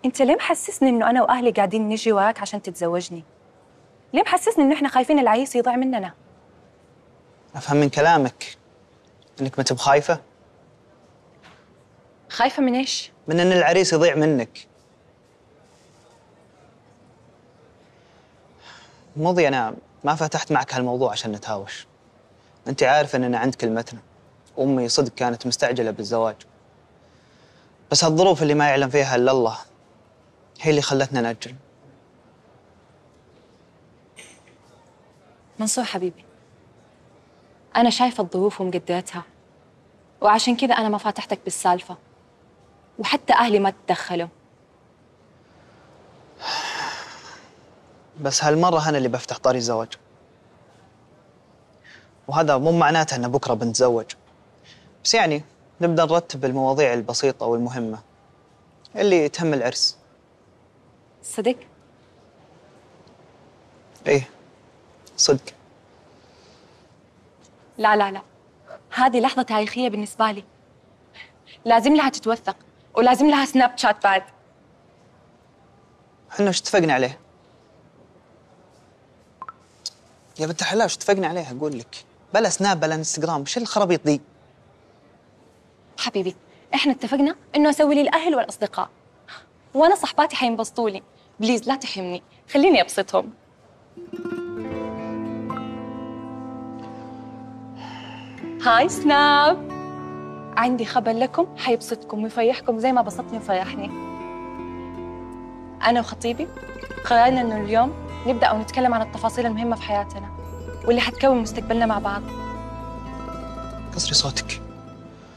انت ليه محسسني انه انا واهلي قاعدين نجي وراك عشان تتزوجني؟ ليه محسسني انه احنا خايفين العريس يضيع مننا؟ افهم من كلامك انك ما تب خايفه. خايفة من ايش؟ من ان العريس يضيع منك. مضي انا ما فتحت معك هالموضوع عشان نتهاوش. انت عارف اننا عند كلمتنا. امي صدق كانت مستعجله بالزواج، بس هالظروف اللي ما يعلم فيها الا الله هي اللي خلتنا نأجل. منصور حبيبي، انا شايفة الظروف ومقدرتها، وعشان كذا انا ما فاتحتك بالسالفة، وحتى اهلي ما تدخلوا. بس هالمره انا اللي بفتح طاري الزواج، وهذا مو معناته ان بكره بنتزوج، بس يعني نبدا نرتب المواضيع البسيطه والمهمه اللي تهم العرس. صدق؟ ايه صدق. لا لا لا، هذه لحظة تاريخية بالنسبة لي، لازم لها تتوثق ولازم لها سناب شات بعد. احنا وش اتفقنا عليه؟ يا بنت الحلال وش اتفقنا عليه اقول لك؟ بلا سناب بلا انستغرام، وش الخرابيط دي؟ حبيبي، احنا اتفقنا انه اسوي لي الاهل والاصدقاء، وانا صحباتي حينبسطوا لي. بليز لا تحرمني، خليني ابسطهم. هاي سناب، عندي خبر لكم حيبسطكم ويفرحكم زي ما بسطني وفرحني. انا وخطيبي قررنا انه اليوم نبدا ونتكلم عن التفاصيل المهمه في حياتنا واللي حتكون مستقبلنا مع بعض. قصري صوتك.